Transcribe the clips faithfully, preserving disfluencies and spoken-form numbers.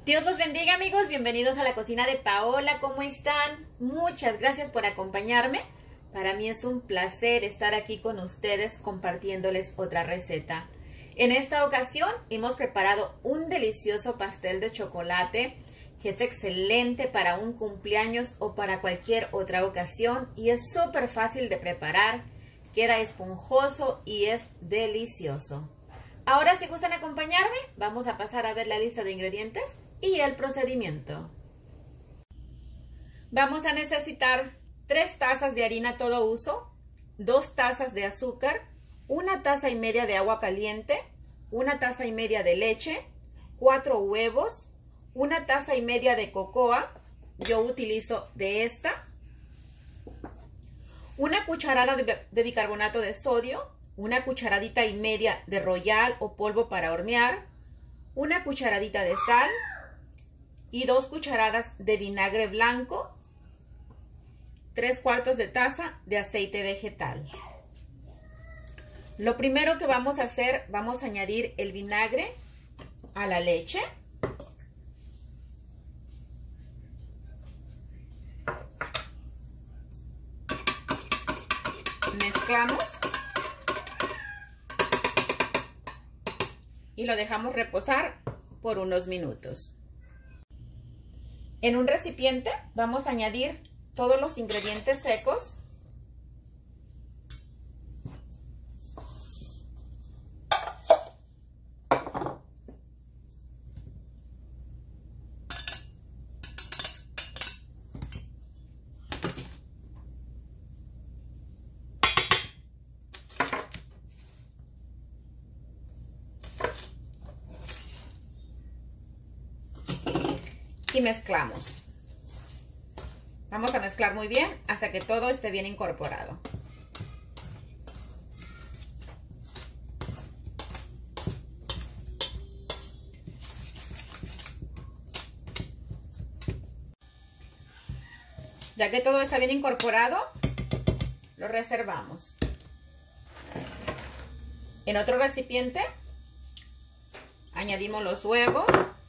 Dios los bendiga, amigos, bienvenidos a la cocina de Paola. ¿Cómo están? Muchas gracias por acompañarme. Para mí es un placer estar aquí con ustedes compartiéndoles otra receta. En esta ocasión hemos preparado un delicioso pastel de chocolate que es excelente para un cumpleaños o para cualquier otra ocasión y es súper fácil de preparar, queda esponjoso y es delicioso. Ahora, si gustan acompañarme, vamos a pasar a ver la lista de ingredientes y el procedimiento. Vamos a necesitar tres tazas de harina todo uso, dos tazas de azúcar, una taza y media de agua caliente, una taza y media de leche, cuatro huevos, una taza y media de cocoa, yo utilizo de esta, una cucharada de, de bicarbonato de sodio, una cucharadita y media de royal o polvo para hornear, una cucharadita de sal y dos cucharadas de vinagre blanco, tres cuartos de taza de aceite vegetal. Lo primero que vamos a hacer, vamos a añadir el vinagre a la leche. Mezclamos y lo dejamos reposar por unos minutos. En un recipiente vamos a añadir todos los ingredientes secos. Y mezclamos. Vamos a mezclar muy bien hasta que todo esté bien incorporado. Ya que todo está bien incorporado, lo reservamos. En otro recipiente añadimos los huevos,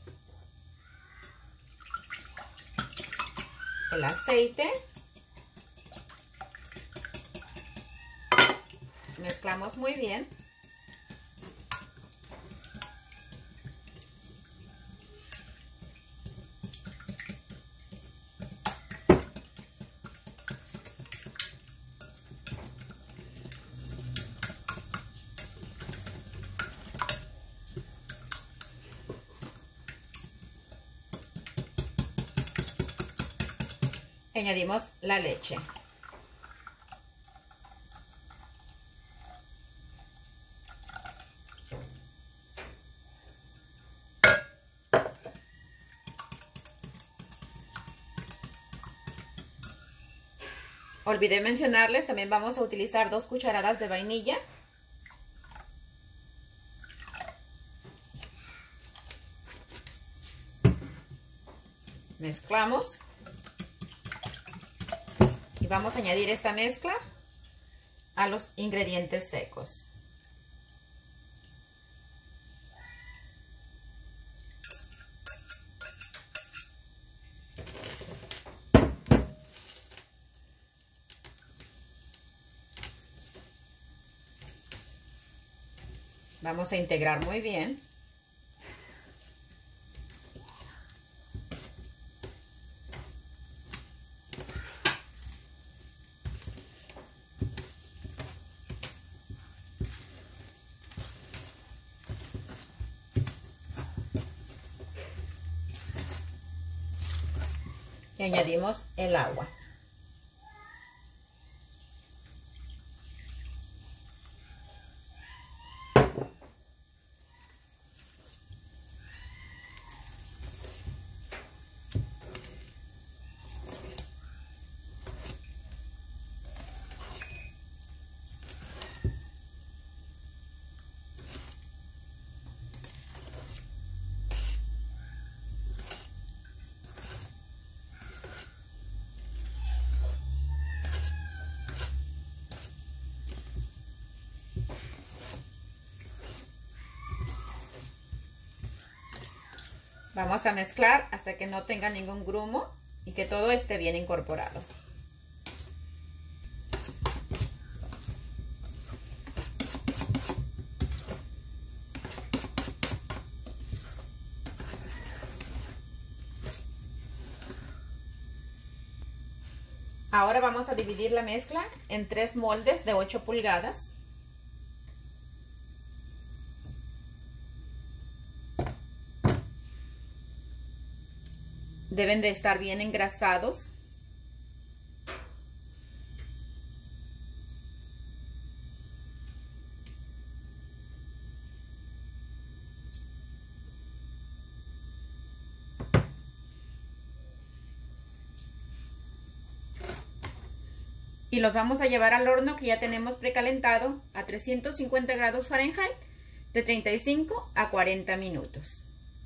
el aceite, mezclamos muy bien. Añadimos la leche. Olvidé mencionarles, también vamos a utilizar dos cucharadas de vainilla. Mezclamos. Y vamos a añadir esta mezcla a los ingredientes secos. Vamos a integrar muy bien. Y añadimos el agua. Vamos a mezclar hasta que no tenga ningún grumo y que todo esté bien incorporado. Ahora vamos a dividir la mezcla en tres moldes de ocho pulgadas. Deben de estar bien engrasados. Y los vamos a llevar al horno que ya tenemos precalentado a trescientos cincuenta grados Fahrenheit de treinta y cinco a cuarenta minutos.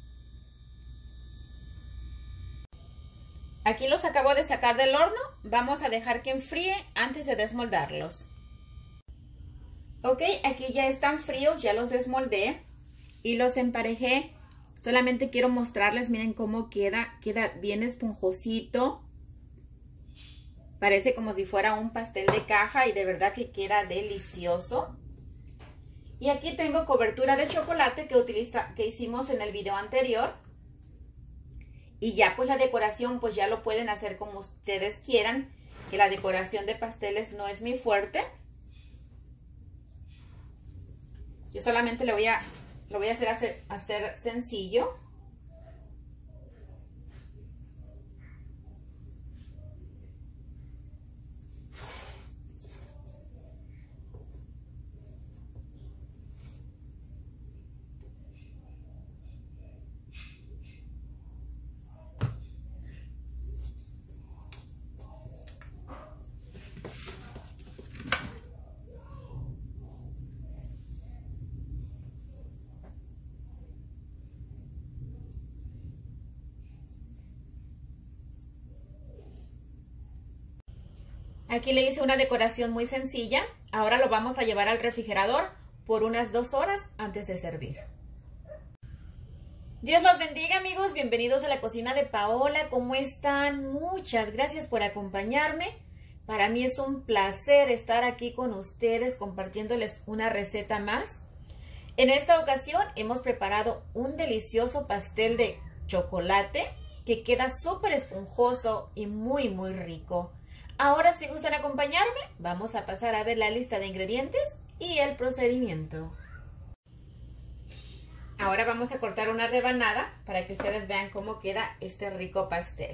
Aquí los acabo de sacar del horno. Vamos a dejar que enfríe antes de desmoldarlos. Ok, aquí ya están fríos, ya los desmoldé y los emparejé. Solamente quiero mostrarles, miren cómo queda. Queda bien esponjosito. Parece como si fuera un pastel de caja y de verdad que queda delicioso. Y aquí tengo cobertura de chocolate que, utiliza, que hicimos en el video anterior. Y ya pues la decoración pues ya lo pueden hacer como ustedes quieran. Que la decoración de pasteles no es mi fuerte. Yo solamente le voy a, lo voy a hacer, hacer, hacer sencillo. Aquí le hice una decoración muy sencilla. Ahora lo vamos a llevar al refrigerador por unas dos horas antes de servir. Dios los bendiga, amigos. Bienvenidos a la cocina de Paola. ¿Cómo están? Muchas gracias por acompañarme. Para mí es un placer estar aquí con ustedes compartiéndoles una receta más. En esta ocasión hemos preparado un delicioso pastel de chocolate que queda súper esponjoso y muy muy rico. Ahora, si gustan acompañarme, vamos a pasar a ver la lista de ingredientes y el procedimiento. Ahora vamos a cortar una rebanada para que ustedes vean cómo queda este rico pastel.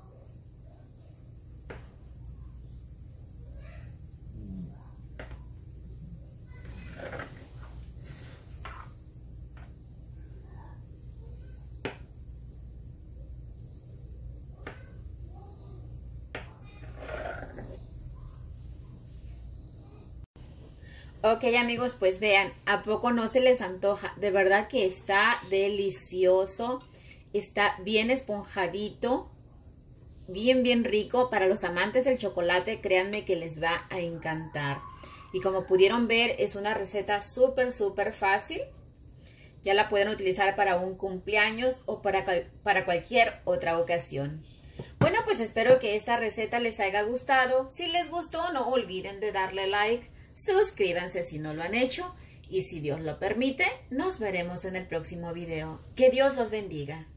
Ok, amigos, pues vean, ¿a poco no se les antoja? De verdad que está delicioso, está bien esponjadito, bien, bien rico. Para los amantes del chocolate, créanme que les va a encantar. Y como pudieron ver, es una receta súper, súper fácil. Ya la pueden utilizar para un cumpleaños o para, para cualquier otra ocasión. Bueno, pues espero que esta receta les haya gustado. Si les gustó, no olviden de darle like. Suscríbanse si no lo han hecho y si Dios lo permite, nos veremos en el próximo video. Que Dios los bendiga.